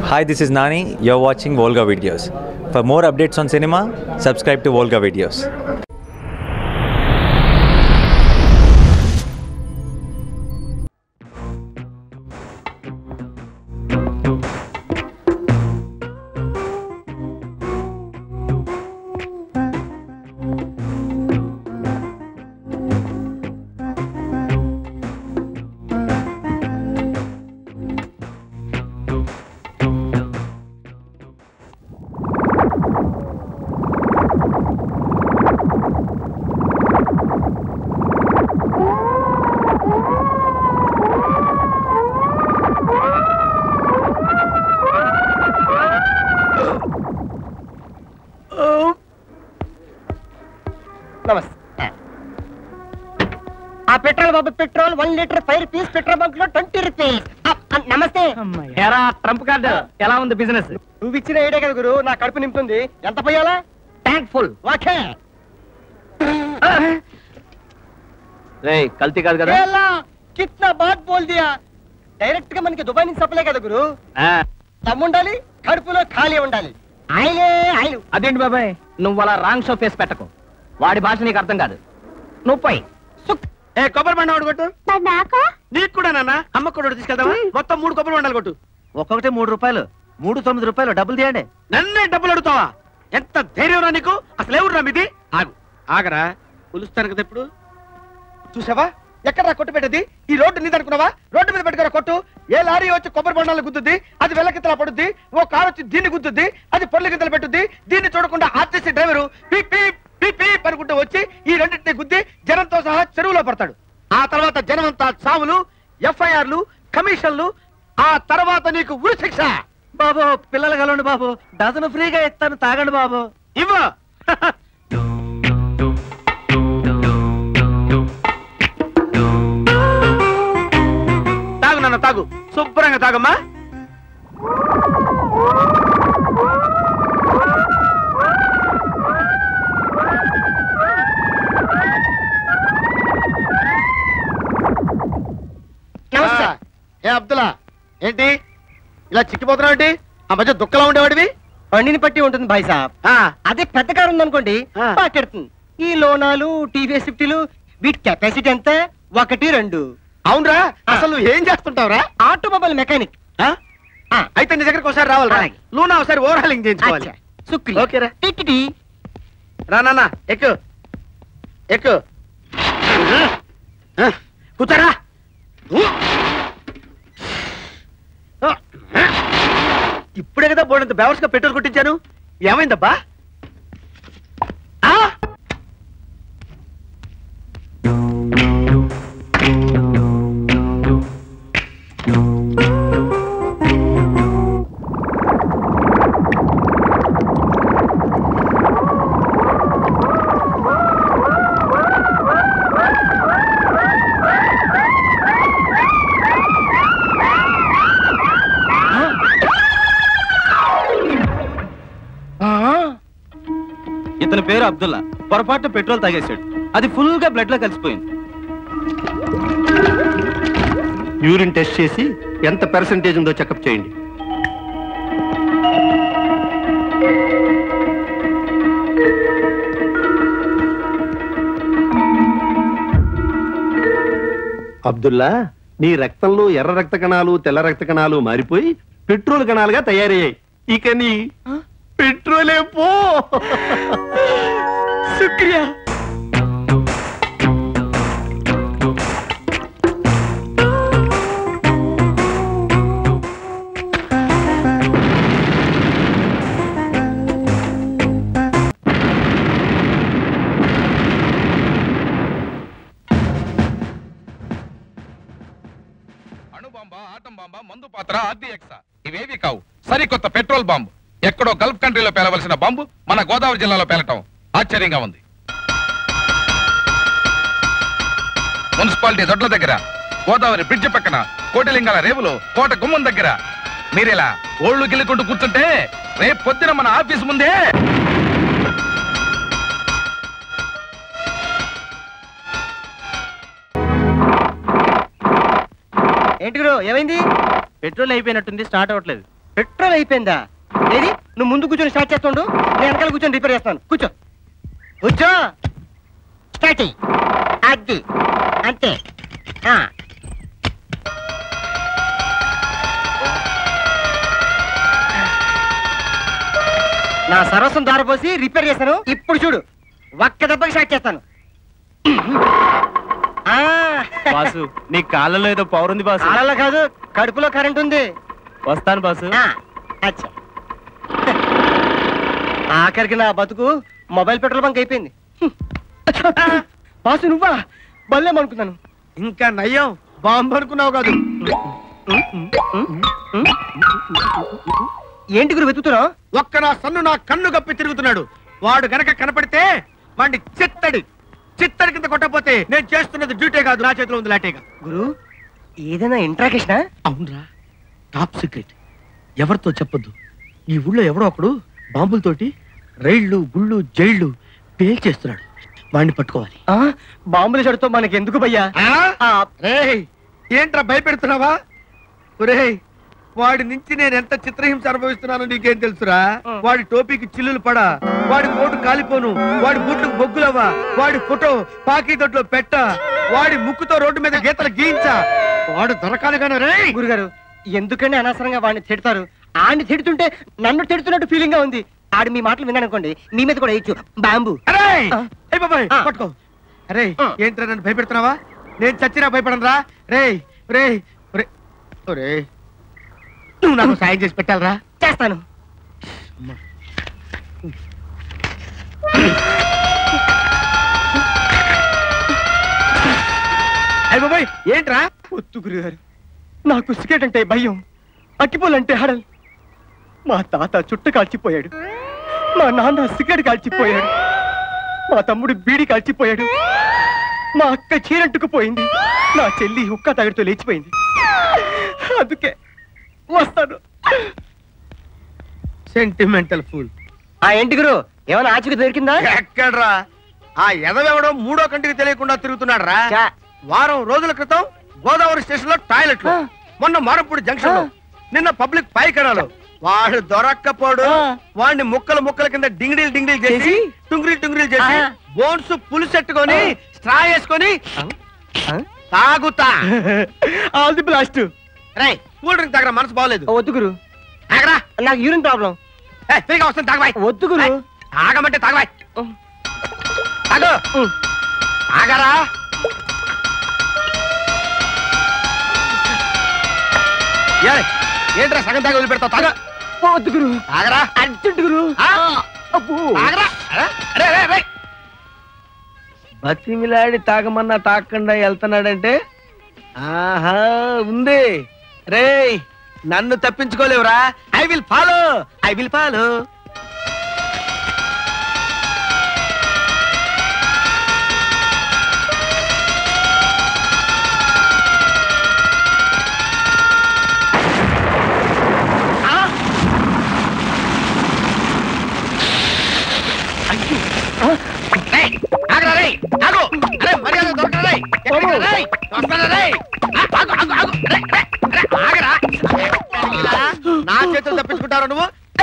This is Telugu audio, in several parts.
Hi, this is Nani. You're watching Volga Videos. For more updates on cinema, subscribe to Volga Videos. Petrol बाबू petrol 1 litre 5 rupees petrol bunk లో 20 రూపీస్ నమస్తే ఏరా ట్రంప్ కార్డ్ ఎలా ఉంది బిజినెస్ నువ్వు ఇచ్చిన ఐడియా కదా గురు నా కడుపు నింపుతుంది ఎంత పోయాలా థాంక్ఫుల్ ఓకే రేయ్ కల్తీ కాదు కదా ఏలా కిత్నా బాత్ బోల్ దియా డైరెక్ట్ గా మనకి దుబాయ్ నుంచి సప్లై కదా గురు దమ్ముండాలి కడుపులో ఖాళీ ఉండాలి ఆయిలే ఆయిల్ అదేంటి బాబాయ్ నువ్వు అలా రాంగ్ షో ఫేస్ పెట్టకు వాడి భాష నీకు అర్థం కాదు నువ్వు పోయి కొబ్బరి బండ ఒకటి కొట్టు నీకు కూడా నాన్న అమ్మ కూడా తీసుకెళ్తావా మొత్తం 3 కొబ్బరి బండాలు కొట్టు ఒక్కొక్కటి 3 రూపాయలు 9 రూపాయలు డబ్బులు తీయండి నన్నే డబ్బులు అడుగుతావా ఎంత ధైర్యం రా నీకు అసలు ఎవరు మీది ఆగు ఆగరా పులుస్తాను కదా ఇప్పుడు చూసావా ఎక్కడ కొట్టు పెట్టేది ఈ రోడ్డు నీది అనుకున్నావా రోడ్డు మీద పెట్టుకురా కొట్టు ఏ లారీ వచ్చి కొబ్బరి బండాలు గుద్దుద్ది అది వెల్లకిత్తలా పడుద్ది ఓ కారు వచ్చి దీన్ని గుద్దుద్ది అది పొల్లి గిత్తలు పెట్టుద్ది దీన్ని చూడకుండా RTC driver peep peep peep peep అనుకుంటూ వచ్చి ఈ రెండింటిని గుద్ది జనంతో సహా చెరువులో పడతాడు ఆ తర్వాత జనమంతా చావులు ఎఫ్ఐఆర్లు కమిషన్లు ఆ తర్వాత నీకు ఉరి శిక్ష బాబు పిల్లలు కలవండి బాబు డజన్ ఫ్రీగా ఇస్తాను తాగండి బాబు ఇవ్వ తాగు నాన్న తాగు శుభ్రంగా తాగమ్మా ఏ అబ్దుల్లా ఏంటి ఇలా చిక్కిపోతున్నావు ఏంటి ఆ మధ్య దుఃఖలా ఉండేవాడివి బండిని పట్టి ఉంటుంది భాయ్ సాబ్ అదే పెద్ద కారు ఉందనుకోండి పాకెడుతుంది ఈ లోనాలు టీవీఎస్ 50లు వీటి కెపాసిటీ ఎంత 1 2 అవునరా అసలు నువ్వు ఏం చేస్తుంటావురా ఆటోమొబైల్ మెకానిక్ అయితే నీ దగ్గరకు ఒకసారి రావాలి లూనా ఒకసారి ఓవర్హాలింగ్ చేయించుకోవాలి శుక్రియా ఓకేరా టిటిటి రా నాన్న ఎక్కు ఎక్కు కూర్చోరా ఇప్పుడే కదా బోర్డంత బెవర్స్ గా పెట్రోల్ కొట్టించాను ఏమైందబ్బా ఇతని పేరు అబ్దుల్లా పొరపాటు పెట్రోల్ తాగేశాడు అది ఫుల్ గా బ్లడ్ లో కలిసిపోయింది యూరిన్ టెస్ట్ చేసి ఎంత పర్సెంటేజ్ ఉందో చెకప్ చేయండి అబ్దుల్లా నీ రక్తంలో ఎర్ర రక్త కణాలు తెల్ల రక్త కణాలు మారిపోయి పెట్రోల్ కణాలుగా తయారయ్యాయి ఇక నీ పెట్రోలే పో శుక్రియా అణుబాంబా ఆటం బాంబా మందు పాత్ర ఆర్డీఎక్స్ ఇవేవి కావు సరికొత్త పెట్రోల్ బాంబు ఎక్కడో గల్ఫ్ కంట్రీలో పేలవలసిన బాంబు మన గోదావరి జిల్లాలో పేలటం ఆశ్చర్యంగా ఉంది మున్సిపాలిటీ దొడ్ల దగ్గర గోదావరి బ్రిడ్జ్ పక్కన కోటిలింగాల రేవులో కోట గుమ్మం దగ్గర మీరేలా ఓళ్ళు గిల్లుకుంటూ కూర్చుంటే రేపు పొద్దున మన ఆఫీస్ ముందే ఏంటి గురు ఏమైంది? పెట్రోల్ అయిపోయినట్టుంది, స్టార్ట్ అవ్వట్లేదు. పెట్రోల్ అయిపోయిందా? ఏది నువ్వు ముందు కూర్చొని స్టార్ట్ చేస్తుండు, నేను వెనకాల కూర్చొని రిపేర్ చేస్తాను. కూర్చో కూర్చో, స్టార్ట్ చెయ్యి. అది అంతే. నా సరస్వం దారిపోసి రిపేర్ చేస్తాను. ఇప్పుడు చూడు, ఒక్క దెబ్బకి స్టార్ట్ చేస్తాను. బాసు నీ కాళ్ళలో ఏదో పవర్ ఉంది బాసు. కాళ్ళలో కాదు, కడుపులో కరెంట్ ఉంది. వస్తాను బాసు. అచ్చా, ఆఖరికి నా బతుకు మొబైల్ పెట్రోల్ బంక్ అయిపోయింది. బాసు నువ్వా? బల్లేమనుకున్నాను. ఇంకా నయ్యం, బాంబు అనుకున్నావు కాదు. ఏంటి గురు వెతుకుతున్నావు? ఒక్క నా సన్ను నా కన్ను గప్పి తిరుగుతున్నాడు. వాడు గనక కనపడితే వాడిని చిత్తడి కింద కొట్టకపోతే నేను చేస్తున్నది డ్యూటీ కాదు, నా చేతిలో ఉంది లాటేగా. గురు ఏదైనా ఇంట్రాకేషనా? అవునరా, టాప్ సీక్రెట్, ఎవరితో చెప్పొద్దు. ఈ ఊళ్ళో ఎవడో ఒకడు బాంబులతోటి రైళ్లు గుళ్ళు జైళ్లు పేల్చేస్తున్నాడు. వాడిని పట్టుకోవాలి. బాంబుల చెడుతో మనకి ఎందుకు భయ్యా? ఏంట్రా భయపెడుతున్నావా? ఒరేయ్, వాడి నుంచి నేను ఎంత చిత్రహింస అనుభవిస్తున్నానో నీకేం తెలుసురా? వాడి టోపీకి చిల్లులు పడా, వాడి కోటు కాలిపోను, వాడి బూట్లకు బొగ్గులవ్వా, వాడి ఫోటో పాకీదొట్లో పెట్ట, వాడి ముక్కుతో రోడ్డు మీద గీతలు గీయించా. వాడు దొరకాలి గాను. రే గురుగారు, ఎందుకంటే అనవసరంగా వాడిని తిడతారు? ఆడిని తిడుతుంటే నన్ను తిడుతున్నట్టు ఫీలింగ్ గా ఉంది. ఆడు మీ మాటలు విన్నానుకోండి, మీ మీద కూడా వేయచ్చు బాంబు. పట్టుకో. అరే ఏంట్రా నన్ను భయపెడుతున్నావా? నేను చచ్చినా భయపడను రా. రే రే రే, నువ్వు నాకు సాయం చేసి పెట్టాలరా. చేస్తాను. అయ్య బాబాయ్, ఏంట్రా? వద్దు గురుగారు, నాకు సిగరెట్ అంటే భయం, అక్కిపోలంటే హడల్. మా తాత చుట్ట కాల్చిపోయాడు, మా నాన్న సిగరెట్ కాల్చిపోయాడు, మా తమ్ముడు బీడి కాల్చిపోయాడు, మా అక్క చీరంటుకుపోయింది, నా చెల్లి హుక్కా తాగిడితో లేచిపోయింది. అందుకే వస్తాను. Sentimental fool. ఏంటి గురు, ఏమైనా ఆచూకి దొరికిందా? ఎక్కడ్రా, ఆ ఎదవెవడో మూడో కంటికి తెలియకుండా తిరుగుతున్నాడు రా. వారం రోజుల క్రితం గోదావరి స్టేషన్ లో టాయిలెట్లు, మొన్న మారపూడి జంక్షన్ లో, నిన్న పబ్లిక్ పైకడాలు. వాడు దొరక్కపోడు. వాడిని ముక్కల కింద డింగిడీలు చేసి టుంగిరీలు చేసి బోన్స్ పులుసెట్టుకొని స్ట్రా వేసుకొని తాగుతా. All the blast. రై, కూల్ డ్రింక్ తాగరా, మనసు బాగలేదు. వద్దు గురు, తాగరా, నాకు యూరిన్ ప్రాబ్లం. ఫ్రీగా వస్తుంది, తాగబాయ్. వద్దు గురు, ఆగమంటే తాగబాయ్. తాగు, ఆగరా. ఏంట్రా సగం తాగి వదిలిపెడతావు? తాగ. వద్దు గురు, ఆగరా, అర్జెంట్ గురు. ఆగరా. బతిమిలాడి తాగమన్నా తాగకుండా వెళ్తున్నాడంటే ఆహా ఉంది. రే, నన్ను తప్పించుకోలేవురా. I will follow. నా చేతులు తప్పించుకుంటారు నువ్వు.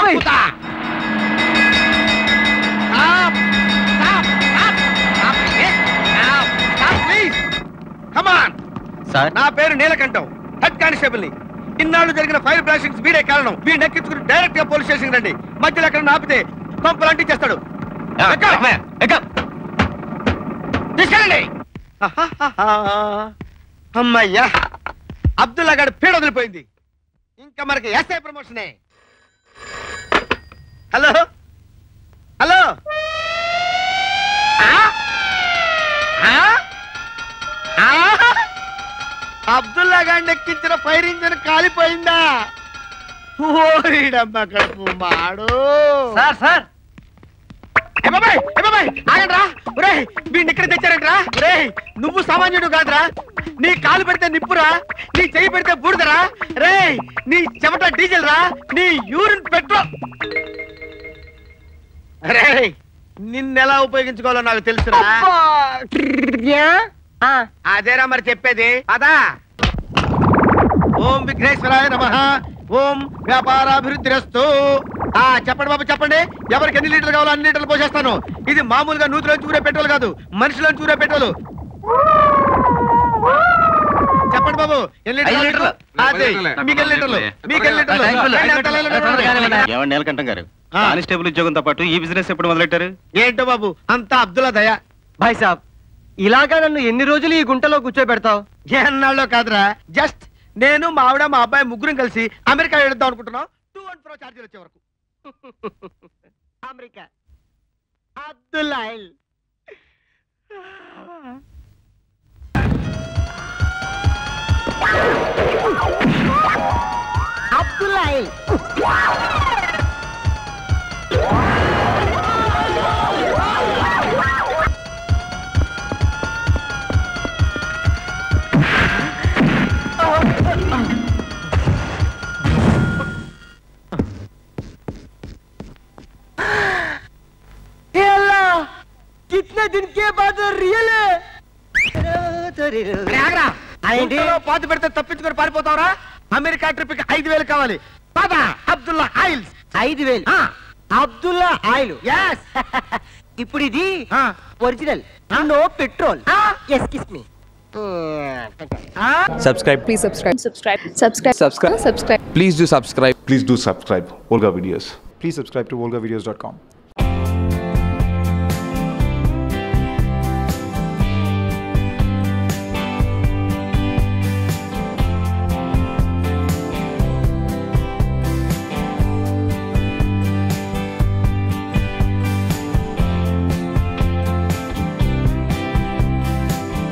నా పేరు నీలకంఠం, హెడ్ కానిస్టేబుల్ ని. ఇన్నాళ్ళు జరిగిన ఫైర్ బ్లాస్టింగ్స్ వీడే కారణం. వీడిని ఎక్కించుకుని డైరెక్ట్ గా పోలీస్ స్టేషన్ రండి. మధ్యలో ఎక్కడ ఆపితే పంపులు అంటించేస్తాడు. తీసుకెళ్ళండి. అమ్మయ్యా, అబ్దుల్లా గారి పీడ వదిలిపోయింది. ఇంకా మనకి ఎస్ఐ ప్రమోషనే. హలో అబ్దుల్లా గారిని ఎక్కించిన ఫైర్ ఇంజన్ కాలిపోయిందా? ఓరిడమ్మ కడుపు మాడు. సార్ ఆగండ్రా. ఒరే, వీడిని ఇక్కడ తెచ్చారంట్రా. ఒరే, నువ్వు సామాన్యుడు కాదురా. నీ కాలు పెడితే నిప్పురా, నీ చెయ్యి పెడితే బూడిదరా. రే, నీ చెమట డీజిల్ రా, నీ యూరిన్ పెట్రోల్. రే, నిన్నెలా ఉపయోగించుకోవాలో నాకు తెలుసురా. అదేరా మరి చెప్పేది. అదా ఓం విఘ్నేశ్వరాయ నమః, ఓం వ్యాపారాభివృద్ధిరస్తు. చెప్పండి బాబు చెప్పండి, ఎవరికి ఎన్ని లీటర్లు కావాలో అన్ని లీటర్లు పోసేస్తాను. ఇది మామూలుగా నూతిలో చూరే పెట్రోల్ కాదు, మనిషిలో చూరే పెట్రోల్. చెప్పండి బాబు ఎన్ని లీటర్లు? మీకు ఎన్ని లీటర్లు? మీకు ఎన్ని లీటర్లు? ఏమండి నీలకంఠం గారు, కానిస్టేబుల్ ఉద్యోగంతో పాటు ఈ బిజినెస్ ఎప్పుడు మొదలెట్టారు? ఏంటో బాబు అంతా అబ్దుల్లా దయ. భాయ్ సాబ్, ఇలాగా నన్ను ఎన్ని రోజులు ఈ గుంటలో కూర్చోబెడతావు? ఎన్నాళ్ళో కాదురా, జస్ట్ నేను మా ఆవిడ మా అబ్బాయి ముగ్గురం కలిసి అమెరికా వెళ్దాం అనుకుంటున్నాం. 2 and 4 ఛార్జీలు వచ్చే వరకు. అమెరికా అబ్దుల్లా అబ్దుల్లా कितने दिन के बाद रियल పాత పెడితే తప్పించుకొని పారిపోతావరా? అమెరికా ట్రిప్ కి 5,000 కావాలి. పదా Abdullah oils. 5,000 Abdullah oil. yes ఇప్పుడు ఇది original, no petrol. Excuse me. Subscribe. Please subscribe. Subscribe. Please do subscribe. Please do subscribe. Volga Videos. Please subscribe to volgavideos.com.